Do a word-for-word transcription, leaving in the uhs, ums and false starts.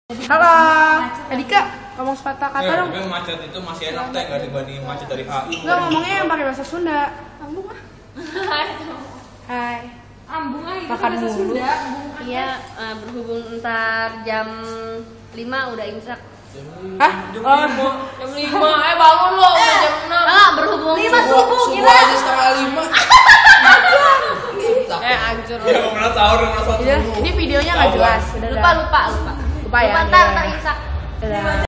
Halo, Adika, ngomong sepatah kata ya, dong. tapi macet itu masih enak teh, nggak dibanding macet dari H I. Enggak, ngomongnya yang pakai bahasa Sunda. Ambung ah. Hai. Ambung ah itu Makan bahasa mulu. Sunda. Iya, uh, berhubung ntar jam lima udah imsak. Hah? Oh, Jam lima, eh bangun lo, udah jam enam. Ah, berhubung Lima subuh. subuh, Subuh gila. aja setengah lima. Eh, hancur. Ya mau pernah sahur pernah sahur. iya, ini videonya nggak jelas. Udah Lupa, lupa, lupa. Lupa ya. Lupa ntar, ntar imsak. Udah.